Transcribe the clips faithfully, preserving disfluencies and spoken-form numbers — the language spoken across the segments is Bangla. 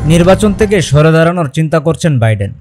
নির্বাচন থেকে সরে দাঁড়ানোর চিন্তা করছেন বাইডেন।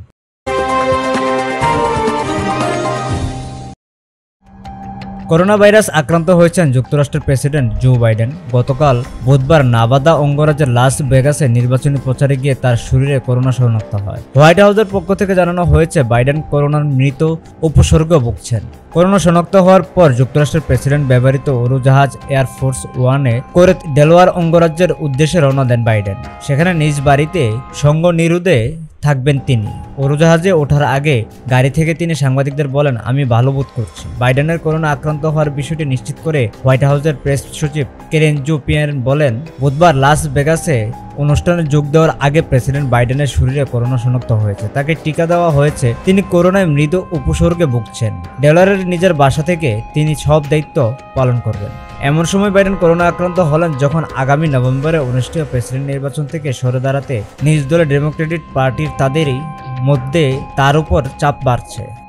করোনা ভাইরাস আক্রান্ত হয়েছেন যুক্তরাষ্ট্রের প্রেসিডেন্ট জো বাইডেন। গতকাল বুধবার নাভাদা অঙ্গরাজ্যের লাস ভেগাসে নির্বাচনী প্রচারে গিয়ে তার শরীরে করোনা শনাক্ত হয়। হোয়াইট হাউসের পক্ষ থেকে জানানো হয়েছে বাইডেন করোনার মৃত উপসর্গ ভুগছেন। করোনা শনাক্ত হওয়ার পর যুক্তরাষ্ট্রের প্রেসিডেন্ট ব্যবহৃত উড়োজাহাজ এয়ারফোর্স ওয়ানে করে ডেলাওয়্যার অঙ্গরাজ্যের উদ্দেশ্যে রওনা দেন বাইডেন। সেখানে নিজ বাড়িতে সঙ্গ নিরুদে থাকবেন তিনি। উড়োজাহাজে ওঠার আগে গাড়ি থেকে তিনি সাংবাদিকদের বলেন, আমি ভালো বোধ করছি। বাইডেনের করোনা আক্রান্ত হওয়ার বিষয়টি নিশ্চিত করে হোয়াইট হাউসের প্রেস সচিব কেরেন জো-পিয়ের বলেন, বুধবার লাস ভেগাসে অনুষ্ঠানে যোগ দেওয়ার আগে প্রেসিডেন্ট বাইডেনের শরীরে করোনা শনাক্ত হয়েছে। তাকে টিকা দেওয়া হয়েছে। তিনি করোনায় মৃদু উপসর্গে ভুগছেন। ডেলাওয়্যারের নিজের বাসা থেকে তিনি সব দায়িত্ব পালন করবেন। এমন সময় বাইডেন করোনা আক্রান্ত হলেন যখন আগামী নভেম্বরে অনুষ্ঠেয় প্রেসিডেন্ট নির্বাচন থেকে সরে দাঁড়াতে নিজ দলের ডেমোক্রেটিক পার্টির তাদেরই মধ্যে তার উপর চাপ বাড়ছে।